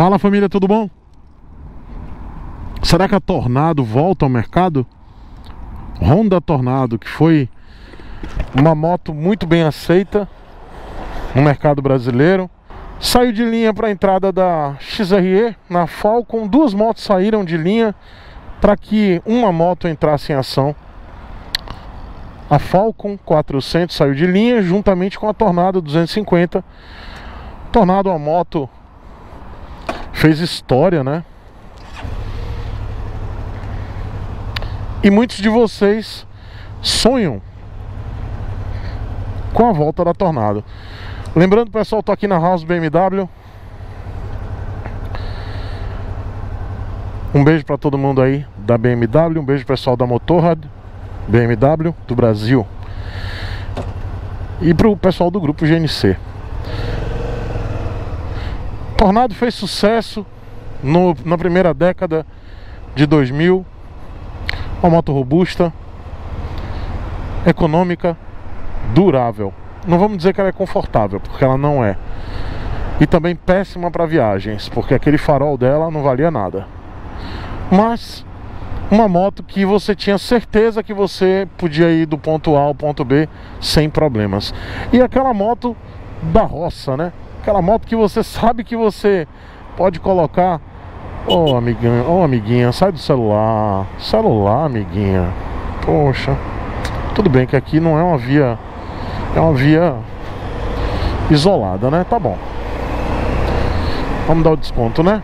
Fala família, tudo bom? Será que a Tornado volta ao mercado? Honda Tornado, que foi uma moto muito bem aceita no mercado brasileiro, saiu de linha para a entrada da XRE na Falcon. Duas motos saíram de linha para que uma moto entrasse em ação. A Falcon 400 saiu de linha juntamente com a Tornado 250. Tornado é uma moto, fez história, né? E muitos de vocês sonham com a volta da Tornado. Lembrando, pessoal, tô aqui na House BMW. Um beijo para todo mundo aí da BMW, um beijo pessoal da Motorrad BMW do Brasil e pro pessoal do grupo GNC. Tornado fez sucesso na primeira década de 2000. Uma moto robusta, econômica, durável. Não vamos dizer que ela é confortável, porque ela não é. E também péssima para viagens, porque aquele farol dela não valia nada. Mas uma moto que você tinha certeza que você podia ir do ponto A ao ponto B sem problemas. E aquela moto da roça, né? Aquela moto que você sabe que você pode colocar. Ô amiguinha, sai do celular. Celular, amiguinha. Poxa. Tudo bem que aqui não é uma via. É uma via isolada, né? Tá bom. Vamos dar o desconto, né?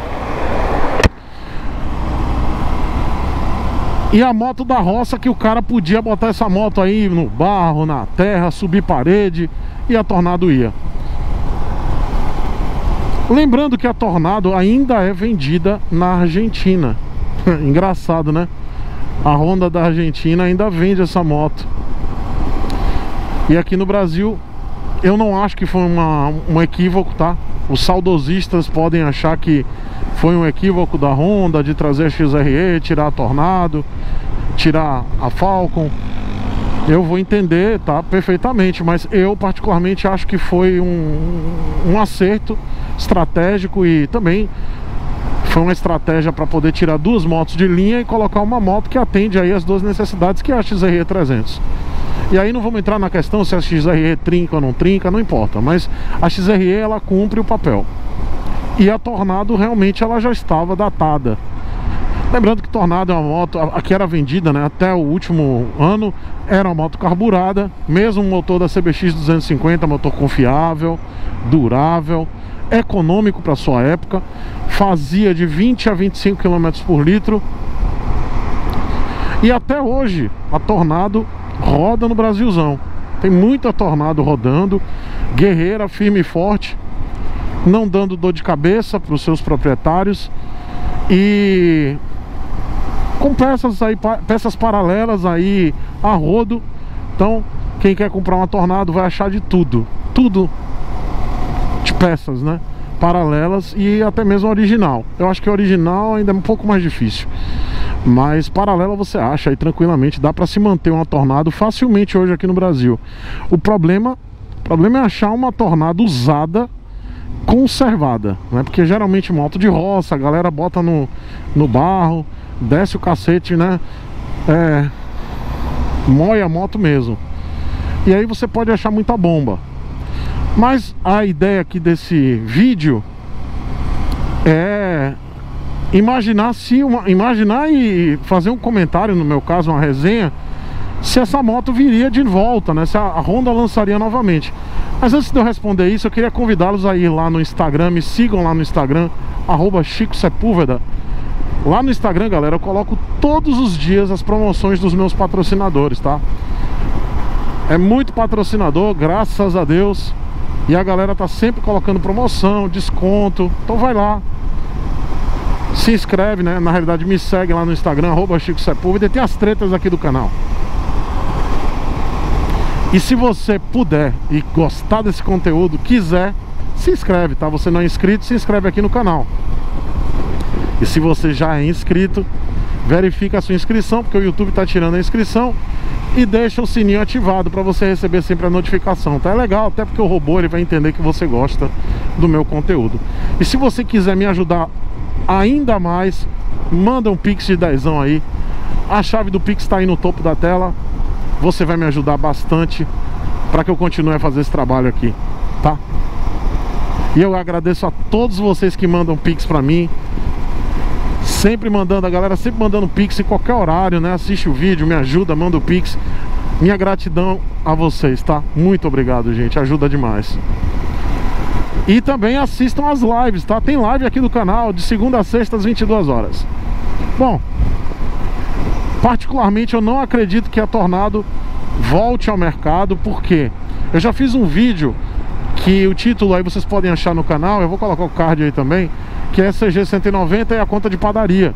E a moto da roça, que o cara podia botar essa moto aí no barro, na terra, subir parede, e a Tornado ia. Lembrando que a Tornado ainda é vendida na Argentina. Engraçado, né? A Honda da Argentina ainda vende essa moto. E aqui no Brasil, eu não acho que foi um equívoco, tá? Os saudosistas podem achar que foi um equívoco da Honda de trazer a XRE, tirar a Tornado, tirar a Falcon. Eu vou entender, tá? Perfeitamente. Mas eu particularmente acho que foi um acerto estratégico. E também foi uma estratégia para poder tirar duas motos de linha e colocar uma moto que atende aí as duas necessidades, que é a XRE 300. E aí não vamos entrar na questão se a XRE trinca ou não trinca, não importa. Mas a XRE, ela cumpre o papel. E a Tornado realmente ela já estava datada. Lembrando que Tornado é uma moto, a que era vendida, né, até o último ano, era uma moto carburada. Mesmo motor da CBX 250, motor confiável, durável, econômico para sua época. Fazia de 20 a 25 km por litro. E até hoje a Tornado roda no Brasilzão. Tem muita Tornado rodando, guerreira, firme e forte, não dando dor de cabeça para os seus proprietários. E com peças paralelas aí a rodo. Então quem quer comprar uma Tornado vai achar de tudo de peças, né, paralelas, e até mesmo original. Eu acho que a original ainda é um pouco mais difícil, mas paralela você acha aí tranquilamente. Dá para se manter uma Tornado facilmente hoje aqui no Brasil. O problema é achar uma Tornado usada, conservada, né? Porque geralmente moto de roça, a galera bota no barro, desce o cacete, né? Mói a moto mesmo. E aí você pode achar muita bomba. Mas a ideia aqui desse vídeo é imaginar e fazer um comentário, no meu caso uma resenha, se essa moto viria de volta, né? Se a Honda lançaria novamente. Mas antes de eu responder isso, eu queria convidá-los a ir lá no Instagram. Me sigam lá no Instagram, @ChicoSepúlveda. Lá no Instagram, galera, eu coloco todos os dias as promoções dos meus patrocinadores, tá? É muito patrocinador, graças a Deus. E a galera tá sempre colocando promoção, desconto. Então vai lá, se inscreve, né? Na realidade me segue lá no Instagram, @ChicoSepúlveda. E tem as tretas aqui do canal. E se você puder e gostar desse conteúdo, quiser, se inscreve, tá? Você não é inscrito, se inscreve aqui no canal. E se você já é inscrito, verifica a sua inscrição, porque o YouTube tá tirando a inscrição. E deixa o sininho ativado para você receber sempre a notificação, tá? É legal, até porque o robô ele vai entender que você gosta do meu conteúdo. E se você quiser me ajudar ainda mais, manda um Pix de 10 aí. A chave do Pix está aí no topo da tela. Você vai me ajudar bastante para que eu continue a fazer esse trabalho aqui, tá? E eu agradeço a todos vocês que mandam Pix para mim. Sempre mandando, a galera sempre mandando Pix em qualquer horário, né? Assiste o vídeo, me ajuda, manda o Pix. Minha gratidão a vocês, tá? Muito obrigado, gente, ajuda demais. E também assistam as lives, tá? Tem live aqui do canal de segunda a sexta às 22 horas. Bom, particularmente eu não acredito que a Tornado volte ao mercado, porque eu já fiz um vídeo que o título aí vocês podem achar no canal, eu vou colocar o card aí também, que é CG 190 e a conta de padaria,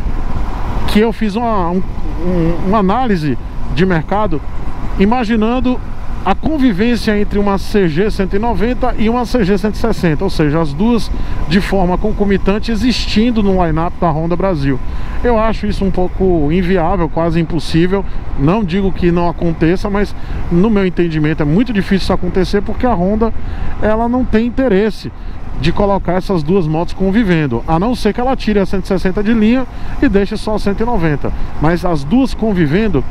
que eu fiz uma análise de mercado imaginando a convivência entre uma CG 190 e uma CG 160, ou seja, as duas de forma concomitante existindo no line-up da Honda Brasil. Eu acho isso um pouco inviável, quase impossível. Não digo que não aconteça, mas no meu entendimento é muito difícil isso acontecer, porque a Honda, ela não tem interesse de colocar essas duas motos convivendo, a não ser que ela tire a 160 de linha e deixe só a 190, mas as duas convivendo,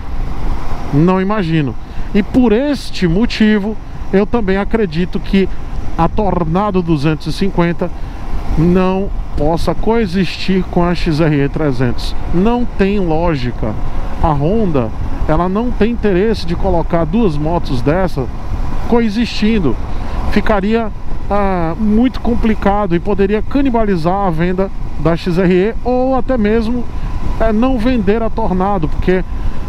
não imagino. E por este motivo eu também acredito que a Tornado 250 não possa coexistir com a XRE 300. Não tem lógica. A Honda, ela não tem interesse de colocar duas motos dessa coexistindo. Ficaria muito complicado e poderia canibalizar a venda da XRE, ou até mesmo não vender a Tornado, porque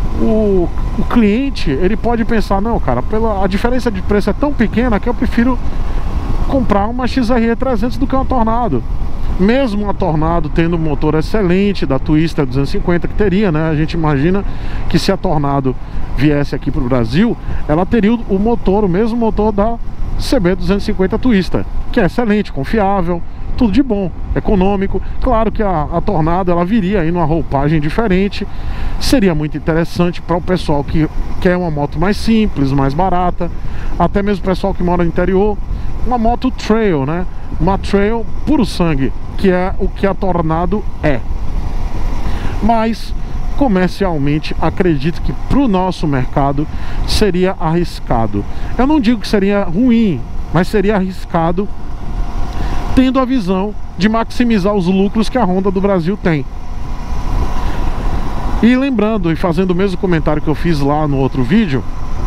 o cliente, ele pode pensar, não, cara, a diferença de preço é tão pequena que eu prefiro comprar uma XRE 300 do que uma Tornado. Mesmo a Tornado tendo um motor excelente da Twister 250 que teria, né? A gente imagina que se a Tornado viesse aqui para o Brasil, ela teria o motor, o mesmo motor da CB 250 Twister, que é excelente, confiável, tudo de bom, econômico. Claro que a Tornado, ela viria aí numa roupagem diferente. Seria muito interessante para o pessoal que quer uma moto mais simples, mais barata, até mesmo o pessoal que mora no interior, uma moto trail, né? Uma trail puro sangue, que é o que a Tornado é. Mas comercialmente acredito que para o nosso mercado seria arriscado. Eu não digo que seria ruim, mas seria arriscado, tendo a visão de maximizar os lucros que a Honda do Brasil tem. E lembrando, e fazendo o mesmo comentário que eu fiz lá no outro vídeo,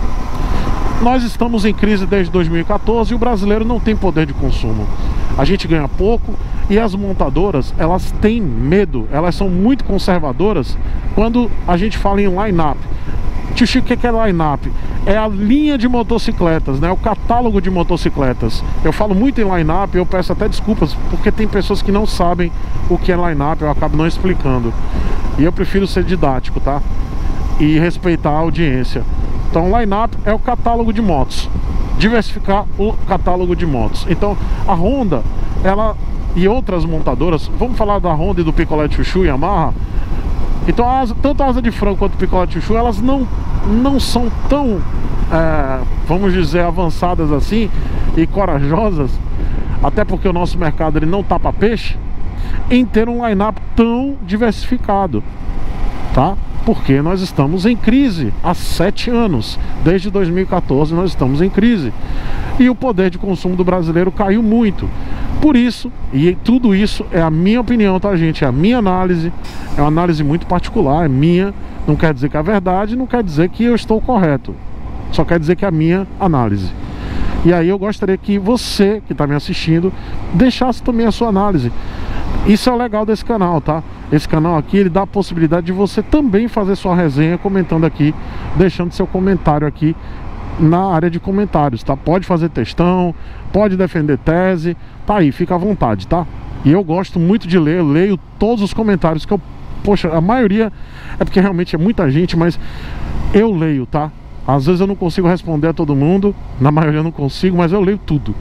nós estamos em crise desde 2014 e o brasileiro não tem poder de consumo. A gente ganha pouco e as montadoras, elas têm medo, elas são muito conservadoras quando a gente fala em line-up. Tio Chico, o que é line-up? É a linha de motocicletas, né? O catálogo de motocicletas. Eu falo muito em line-up, eu peço até desculpas, porque tem pessoas que não sabem o que é line-up, eu acabo não explicando. E eu prefiro ser didático, tá? E respeitar a audiência. Então, line-up é o catálogo de motos. Diversificar o catálogo de motos. Então, a Honda, ela e outras montadoras, vamos falar da Honda e do Picolé Chuchu e Yamaha. Então, tanto a Asa de Frango quanto o Picolé Chuchu, elas não são tão, vamos dizer, avançadas assim e corajosas, até porque o nosso mercado ele não tá para peixe, em ter um line-up tão diversificado, tá? Porque nós estamos em crise há 7 anos. Desde 2014 nós estamos em crise. E o poder de consumo do brasileiro caiu muito. Por isso, e tudo isso é a minha opinião, tá, gente? É a minha análise. É uma análise muito particular, é minha. Não quer dizer que é a verdade, não quer dizer que eu estou correto. Só quer dizer que é a minha análise. E aí eu gostaria que você, que está me assistindo, deixasse também a sua análise. Isso é o legal desse canal, tá? Esse canal aqui, ele dá a possibilidade de você também fazer sua resenha comentando aqui, deixando seu comentário aqui na área de comentários, tá? Pode fazer textão, pode defender tese, tá aí, fica à vontade, tá? E eu gosto muito de ler, eu leio todos os comentários que eu... Poxa, a maioria é porque realmente é muita gente, mas eu leio, tá? Às vezes eu não consigo responder a todo mundo, na maioria eu não consigo, mas eu leio tudo.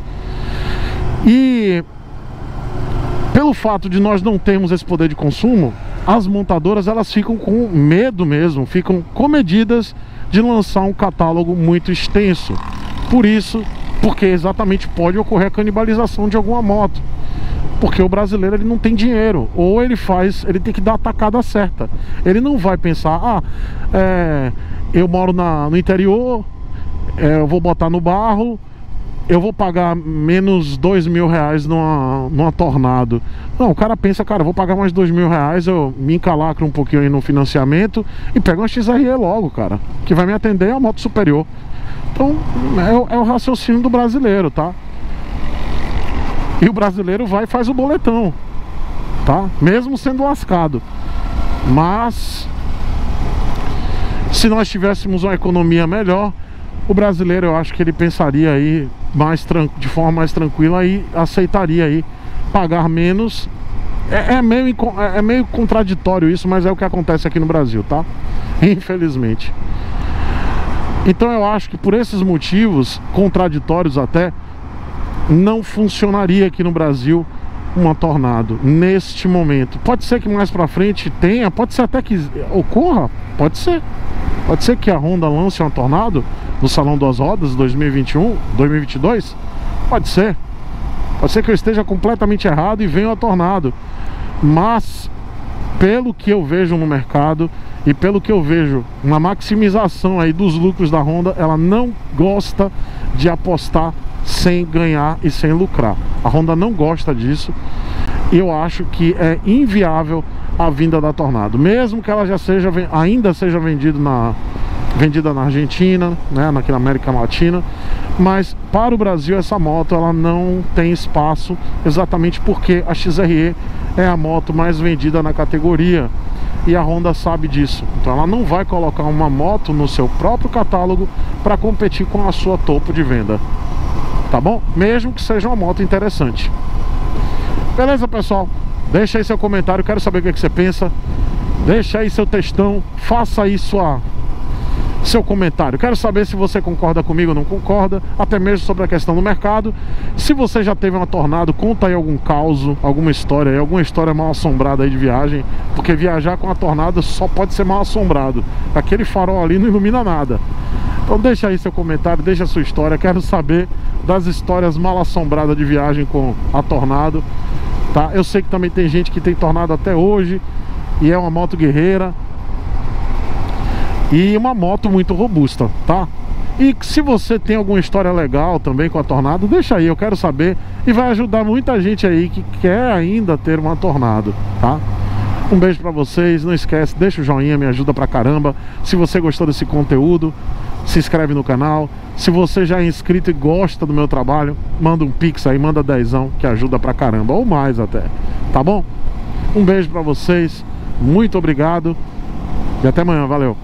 E pelo fato de nós não termos esse poder de consumo, as montadoras elas ficam com medo mesmo, ficam comedidas de lançar um catálogo muito extenso. Por isso, porque exatamente pode ocorrer a canibalização de alguma moto, porque o brasileiro ele não tem dinheiro, ou ele tem que dar a tacada certa. Ele não vai pensar, eu moro no interior, eu vou botar no barro, eu vou pagar menos R$2.000 numa Tornado. Não, o cara pensa, cara, eu vou pagar mais R$2.000, eu me encalacro um pouquinho aí no financiamento e pego uma XRE logo, cara, que vai me atender a moto superior. Então, é o raciocínio do brasileiro, tá? E o brasileiro vai e faz o boletão, tá? Mesmo sendo lascado. Mas, se nós tivéssemos uma economia melhor, o brasileiro, eu acho que ele pensaria aí de forma mais tranquila e aceitaria aí pagar menos. É meio contraditório isso, mas é o que acontece aqui no Brasil, tá? Infelizmente. Então eu acho que por esses motivos contraditórios até, não funcionaria aqui no Brasil uma Tornado neste momento. Pode ser que mais pra frente tenha, pode ser até que ocorra, pode ser que a Honda lance uma Tornado no Salão das Rodas 2021, 2022, pode ser que eu esteja completamente errado e venha uma Tornado, mas pelo que eu vejo no mercado e pelo que eu vejo uma maximização aí dos lucros da Honda, ela não gosta de apostar sem ganhar e sem lucrar. A Honda não gosta disso. E eu acho que é inviável a vinda da Tornado, mesmo que ela ainda seja vendida na Argentina, né, aqui na América Latina. Mas para o Brasil essa moto ela não tem espaço, exatamente porque a XRE é a moto mais vendida na categoria e a Honda sabe disso. Então ela não vai colocar uma moto no seu próprio catálogo para competir com a sua topo de venda, tá bom? Mesmo que seja uma moto interessante. Beleza, pessoal? Deixa aí seu comentário, quero saber o que você pensa. Deixa aí seu textão, faça aí seu comentário. Quero saber se você concorda comigo ou não concorda, até mesmo sobre a questão do mercado. Se você já teve uma Tornado, conta aí algum caos, alguma história mal assombrada aí de viagem, porque viajar com a Tornado só pode ser mal assombrado. Aquele farol ali não ilumina nada. Então deixa aí seu comentário, deixa a sua história. Quero saber das histórias mal assombradas de viagem com a Tornado, tá? Eu sei que também tem gente que tem Tornado até hoje e é uma moto guerreira e uma moto muito robusta, tá? E se você tem alguma história legal também com a Tornado, deixa aí, eu quero saber. E vai ajudar muita gente aí que quer ainda ter uma Tornado, tá? Um beijo pra vocês, não esquece, deixa o joinha, me ajuda pra caramba. Se você gostou desse conteúdo, se inscreve no canal. Se você já é inscrito e gosta do meu trabalho, manda um pix aí, manda 10ão, que ajuda pra caramba, ou mais até, tá bom? Um beijo pra vocês, muito obrigado e até amanhã, valeu!